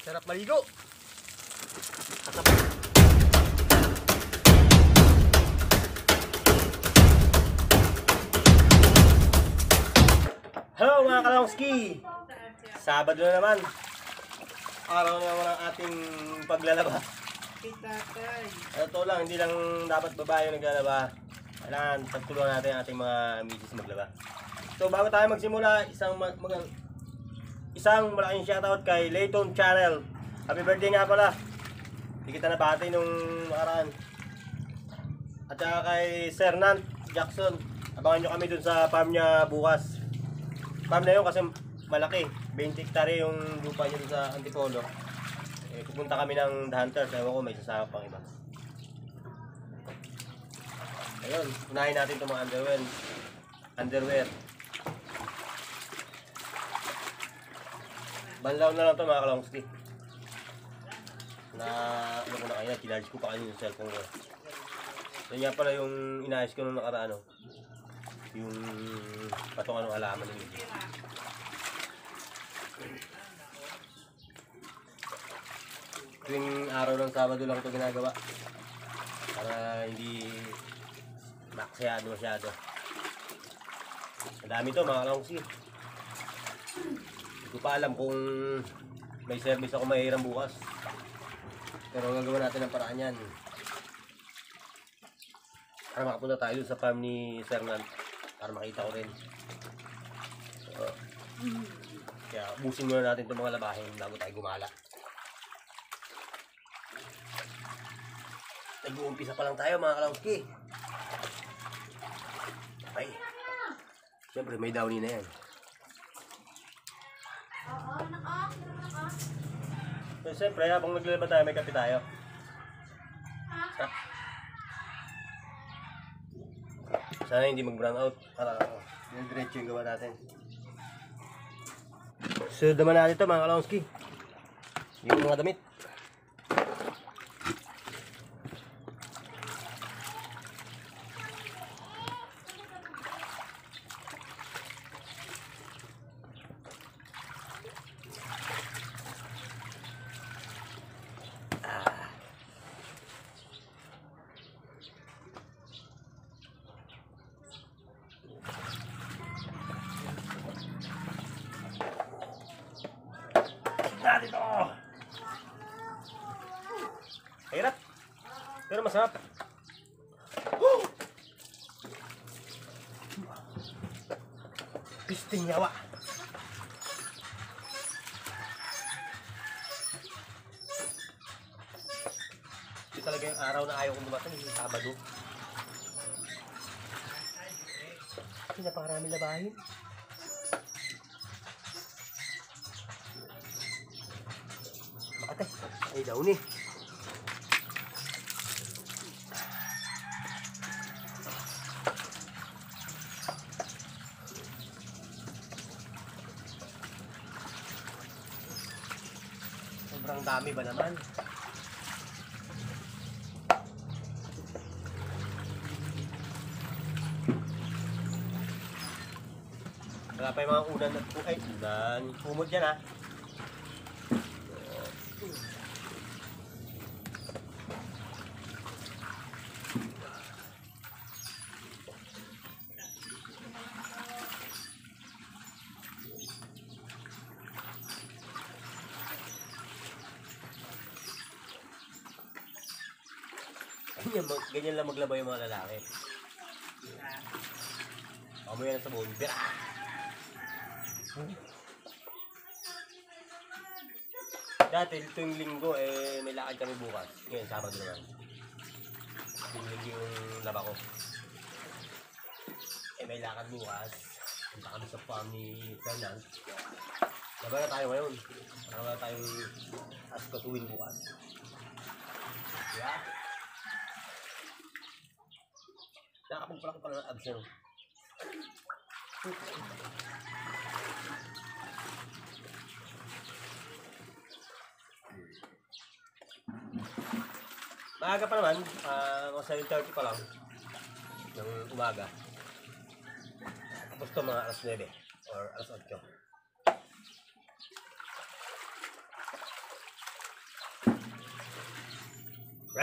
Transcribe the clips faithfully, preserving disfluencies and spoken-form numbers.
Sarap maligo. At hello mga kalongski! Sabado na naman. Araw na naman ang ating paglalaba. Ano to lang, hindi lang dapat babae yung naglalaba. Kailangan pagtulungan natin ang ating mga misis maglaba. So bago tayo magsimula, isang mag, mag isang malaking shoutout kay Layton Channel. Happy birthday nga pala. Hindi kita nabati nung nakaraan. At saka kay Sir Nant Jackson. Abangan nyo kami dun sa farm niya bukas. Farm na yun kasi malaki. twenty hectare yung lupa niya dun sa Antipolo. Eh, pupunta kami ng The Hunters. Ewan ko may sasama pang iba. Ayun, unahin natin itong mga underwear. Underwear. Banlaw na lang ito mga kalongski. Na ano ko na kanina, kinarge ko pa kanina yung cellphone ko. So yan pala yung inayos ko nung nakaraan, ano, yung patungan ng halaman ng video. Tuwing araw ng Sabado lang ito ginagawa para hindi maksayado masyado. Madami ito mga kalongsi. Hindi ko pa alam kung may service ako mahiram bukas. Pero gagawin natin ang paraan yan. Para makapunta tayo sa farm ni Sir Nant. Para makita ko rin. So, kaya busin muna natin itong mga labahin bago tayo gumala. Nag-uumpisa pa lang tayo mga kalongski. Ay. Siyempre may downy na yan. Oo, naka, naka. So, siyempre, habang naglilaba tayo, may kape tayo. Ha? Sana hindi mag-brown out para yung diretso yung gawa natin. Sunod naman natin ito mga kalongski. Yung mga damit. Natin ito! Hirap! Pero masarap! Pisting yawa! Ito talaga yung araw na ayaw kong dumating, yung Sabado. Pinaparami labahin. Makatay, ay daw ni. Sobrang dami ba naman? Wala pa yung mga unan at ay unan. Humod dyan ha. Ganyan, ganyan lang maglaba yung mga lalaki. Amoy yan sa buong bira. Dati tuwing linggo eh may lakad kami bukas. Ngayon Sabado naman. Tuwing linggo yung laba ko. Eh may lakad bukas. Punta kami sa farm ni Fernand. Laba na tayo ngayon. Para wala tayong asko tuwing bukas. Yeah. Nakapagpala ko pala ng abs yun. Maaga pa naman, uh, mga seven thirty pa lang ng umaga. Tapos ito mga alas nine or alas eight.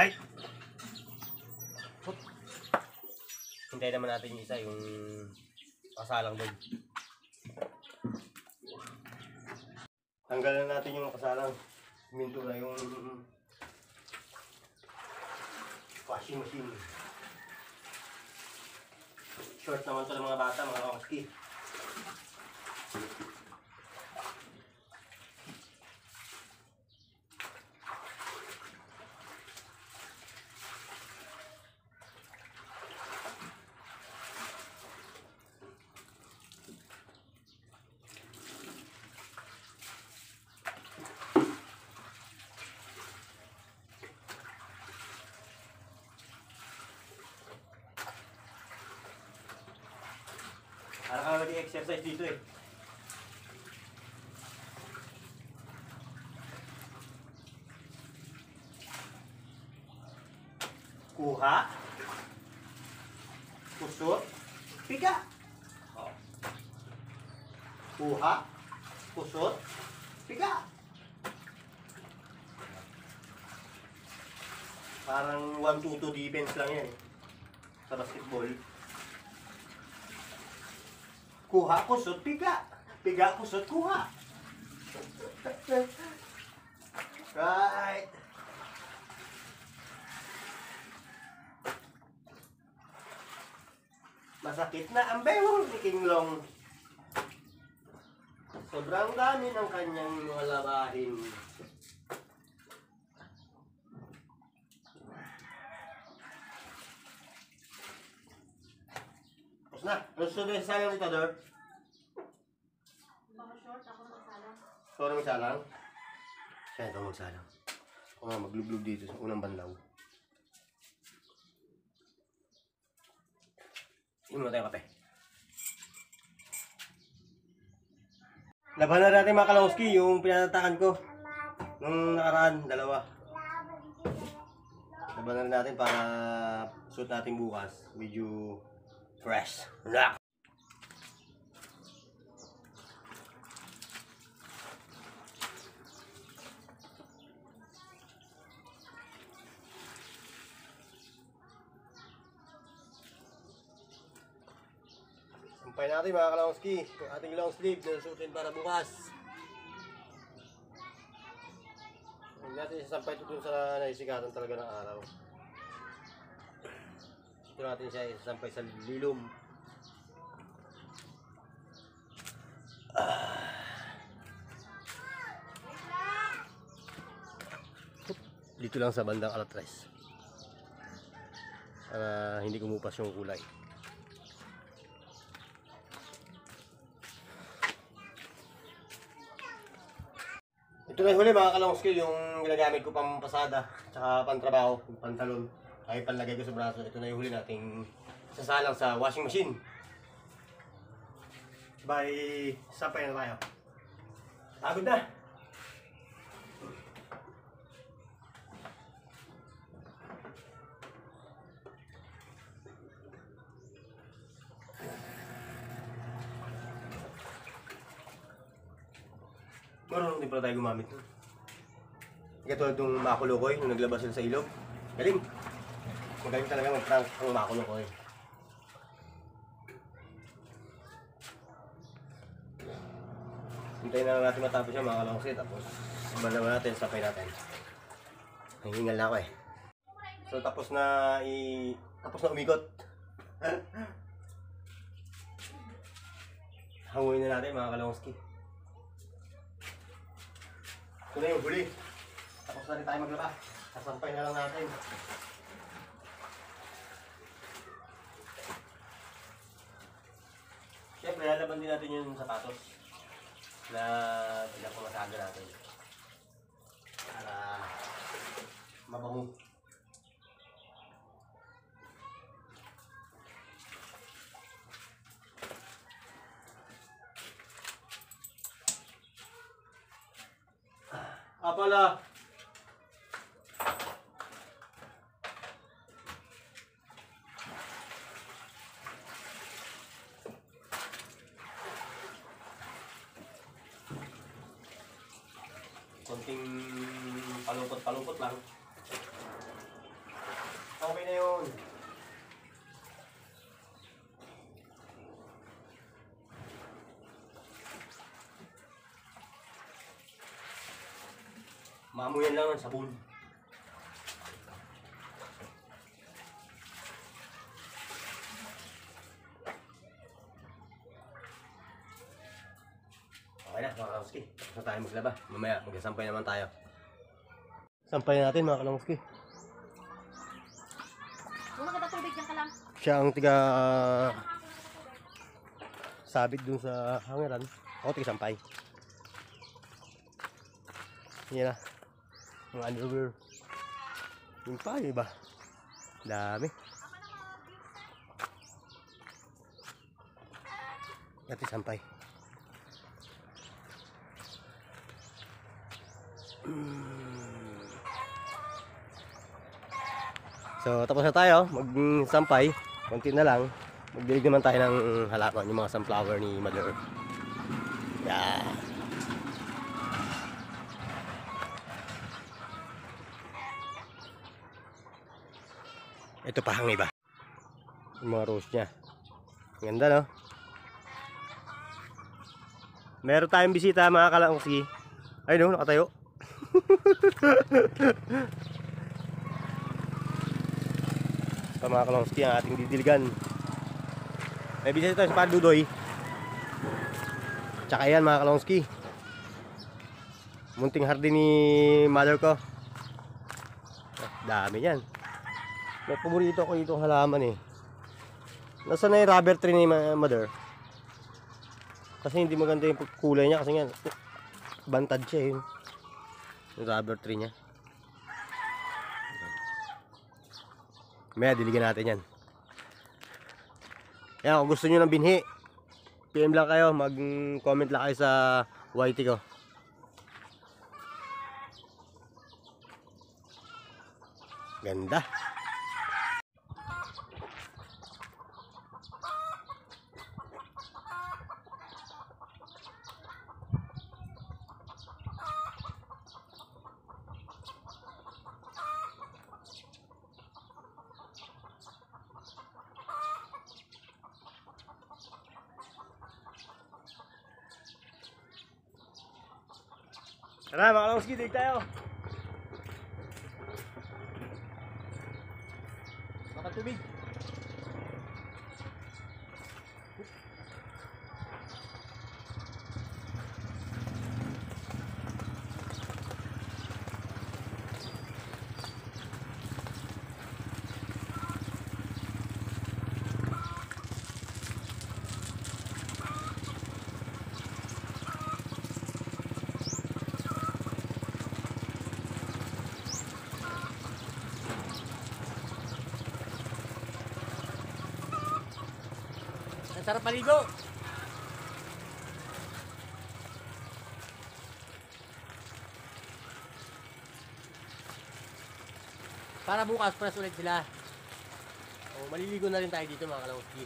Right. Hintayin naman natin yung isa, yung kasalang doon. Tanggalan natin yung kasalang. Minto na yung washing machine. Short naman ito ng mga bata, mga kawaski. Parang ka mag-exercise dito eh. Kuha. Kusot. Piga. Oh. Kuha. Kusot. Piga. Parang one two two defense lang yan eh. Sa basketball. Kuha, kusot, piga. Piga, kusot, kuha. Right. Masakit na ang bewang ni King Long. Sobrang dami ng kanyang mga labahin. Tapos na. Gusto na sayang ito, Dor? Baka short, ako magsalang. Ikaw na magsalang? Siya ito magsalang. Ako nga maglublog dito sa unang banlaw. Inom na tayo kape. Laban na natin mga kalawski yung pinatatakan ko nung nakaraan, dalawa. Laban na rin natin para suot natin bukas. Medyo fresh. Rock! Sampay natin mga kalawski yung ating long sleeve na suotin para bukas. Huwag natin isasampay ito dun sa naisigatan talaga ng araw. Ito natin siya isasampay sa lilom. Ah. Dito lang sa bandang alatres para hindi kumupas yung kulay. Ito na yung huli mga kalongski, yung ginagamit ko pang pasada tsaka pang trabaho, yung pantalon ay panlagay ko sa braso. Ito na yung huli nating sasalang sa washing machine. Bye, sapay na tayo. Pagod na. Marunong din pala tayo gumamit nun. Katulad itong Makulokoy, nung naglabas sila sa ilog. Galing! Magaling talaga mag-prank ang Makulokoy. Hintayin na lang natin matapos yung mga kalongsi. Tapos, saban naman natin, sapay natin. Nangingal na ako eh. So, tapos na i... tapos na umikot. Hanguin na natin mga kalongski. Ito na yung huli. Tapos na rin tayo maglaba. Sasampay na lang natin. Siyempre, lalaban din natin yung sapatos na pinapumasaga natin. Para mabango. Apala. Konting palupot-palupot lang. Mamuyan lang ng sabon. Okay na mga kalangski. Tapos na tayo maglaba. Mamaya magsasampay naman tayo. Sampay natin mga kalangski. Wala ka ba tubig dyan ka lang? Siya ang tiga sabit dun sa hangiran. Ako tiga sampay. Yan na. Mga underwear. Yung pa, yung iba. Dami. Dati sampay. So tapos na tayo mag-sampay. Konti na lang. Magdilig naman tayo ng halaman, yung mga sunflower ni Mother Earth. Yeah. Ito pa ang iba. Yung mga rose niya. Ganda, no? Meron tayong bisita mga kalangski. Ay no, nakatayo. Ito mga kalangski ang ating didiligan. May bisita tayo sa Padudoy. Tsaka yan mga kalangski. Munting hardin ni mother ko. Dami yan. May paborito ko itong halaman eh. Nasa na yung rubber tree ni mother. Kasi hindi maganda yung kulay niya. Kasi nga bantad siya yun. Yung rubber tree niya. Maya diligan natin yan. Yan, kung gusto nyo ng binhi, P M lang kayo. Mag comment lang kayo sa Y T ko. Ganda. Tara mga kalangski, dig tayo. Makan tubig. Ang sarap maligo. Para bukas press ulit sila. O, maliligo na rin tayo dito mga kalangski.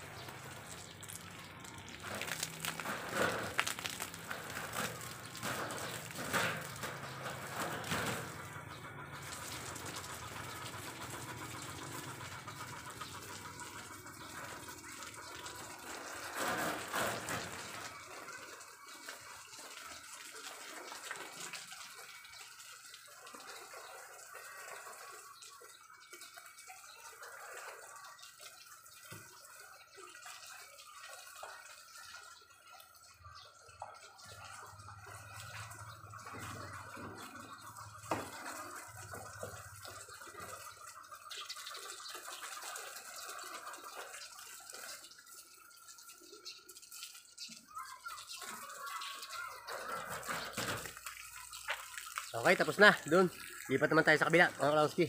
Okay, tapos na. Doon. Lipat naman tayo sa kabila, mga kalangski.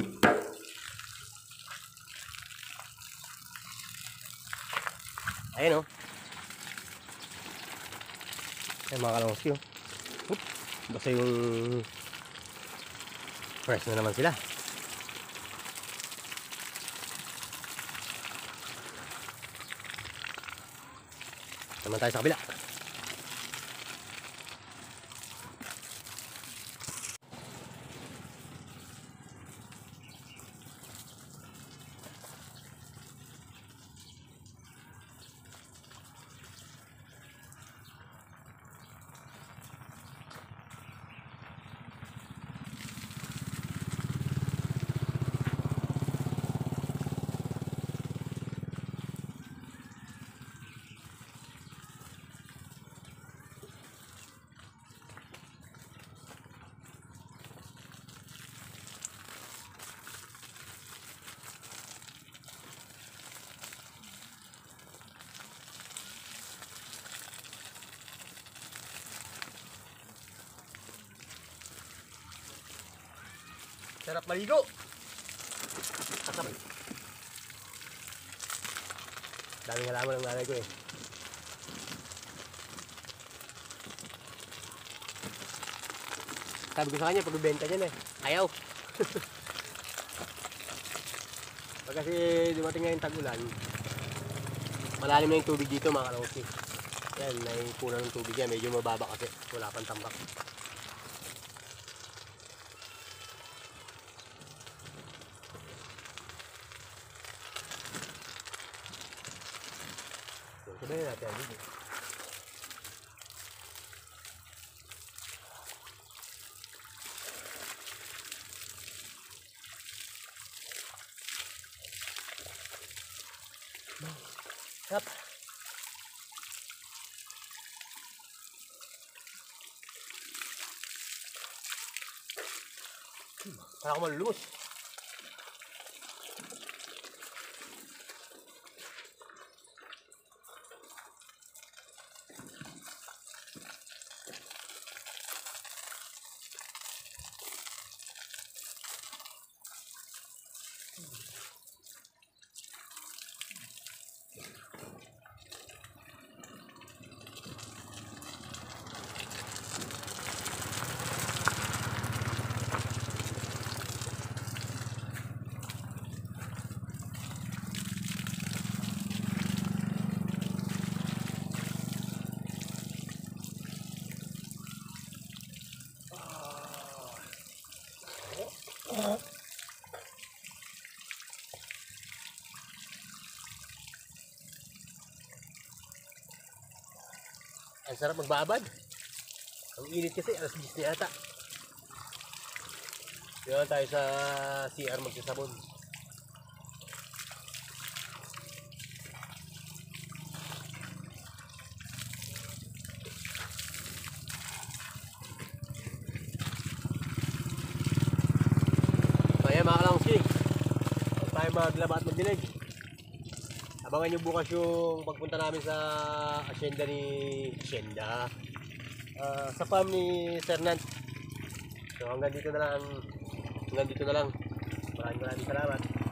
Ayan o. Oh. Ayan mga kalangski o. Oh. Basta yung fresh na naman sila. Naman tayo sa kabila. Sarap maligo. Kasabay. Daming halaman ng nanay ko eh. Sabi ko sa kanya, pagbibenta niya na eh. Ayaw. Pag kasi dumating ngayon tag-ulan, malalim na yung tubig dito mga kalawsi. Yan, naipuna ng tubig yan. Medyo mababa kasi. Wala pang tambak. So, sabihin natin yan dito. Yap. Hmm, para ako malulus. Ang sarap magbabad. Ang init kasi, alas diyes na yata. Diyan tayo sa C R magsasabon. Kaya mga kalangsi, huwag tayo maglaba at magdilig. Abangan nyo bukas yung pagpunta namin sa asyenda ni asyenda uh, sa farm ni Sir Nant. So hanggang dito na lang hanggang dito na lang maraming maraming salamat.